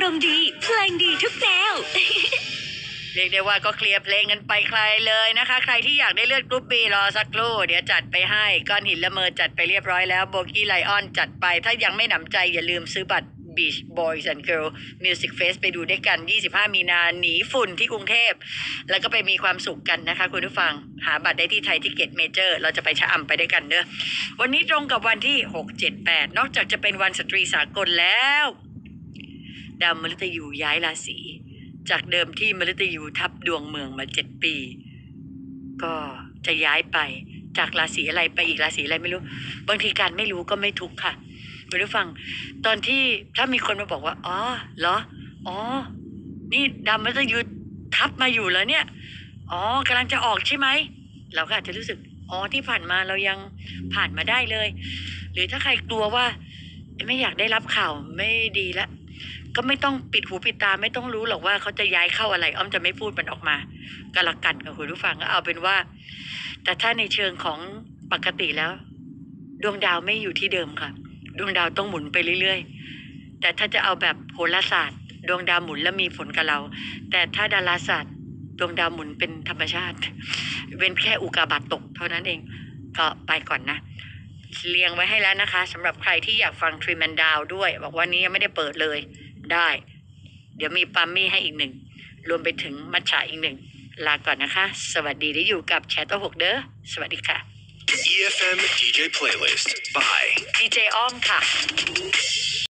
ารมณ์ดีเพลงดีทุกแนวเรียกได้ว่าก็เคลียร์เพลงกันไปใครเลยนะคะใครที่อยากได้เลือดกรุ๊ปบีรอสักครู่เดี๋ยวจัดไปให้ก้อนหินละเมอจัดไปเรียบร้อยแล้วโบกี้ไลออนจัดไปถ้ายังไม่หนำใจอย่าลืมซื้อบัตร Beach Boys and Girl Music Fest ไปดูด้วยกัน25มีนาหนีฝุ่นที่กรุงเทพแล้วก็ไปมีความสุขกันนะคะคุณผู้ฟังหาบัตรได้ที่ไทยทิเก็ตเมเจอร์เราจะไปชะอำไปด้วยกันเด้อวันนี้ตรงกับวันที่6 7 8นอกจากจะเป็นวันสตรีสากลแล้วดาวมฤตยูย้ายราศีจากเดิมที่มฤตยูทับดวงเมืองมา7 ปีก็จะย้ายไปจากราศีอะไรไปอีกราศีอะไรไม่รู้บางทีการไม่รู้ก็ไม่ทุกข์ค่ะคุณผู้ฟังตอนที่ถ้ามีคนมาบอกว่าอ๋อเหรออ๋อนี่ดาวมฤตยูทับมาอยู่แล้วเนี่ยอ๋อกำลังจะออกใช่ไหมเราก็อาจจะรู้สึกอ๋อที่ผ่านมาเรายังผ่านมาได้เลยหรือถ้าใครกลัวว่าไม่อยากได้รับข่าวไม่ดีละก็ไม่ต้องปิดหูปิดตาไม่ต้องรู้หรอกว่าเขาจะย้ายเข้าอะไรอ้อมจะไม่พูดมันออกมาก็ละกันกับคุณผู้ฟังก็เอาเป็นว่าแต่ถ้าในเชิงของปกติแล้วดวงดาวไม่อยู่ที่เดิมค่ะดวงดาวต้องหมุนไปเรื่อยๆแต่ถ้าจะเอาแบบโหราศาสตร์ดวงดาวหมุนแล้วมีผลกับเราแต่ถ้าดาราศาสตร์ดวงดาวหมุนเป็นธรรมชาติเป็นแค่อุกาบาตตกเท่านั้นเองก็ไปก่อนนะเรียงไว้ให้แล้วนะคะสำหรับใครที่อยากฟังทรีแมนดาวด้วยบอกว่านี้ยังไม่ได้เปิดเลยได้เดี๋ยวมีปัมมี่ให้อีกหนึ่งรวมไปถึงมัทฉะอีกหนึ่งลาก่อนนะคะสวัสดีที่อยู่กับแชทโต้6เด้อสวัสดีค่ะ EFM DJ Playlist by DJ อ้อมค่ะ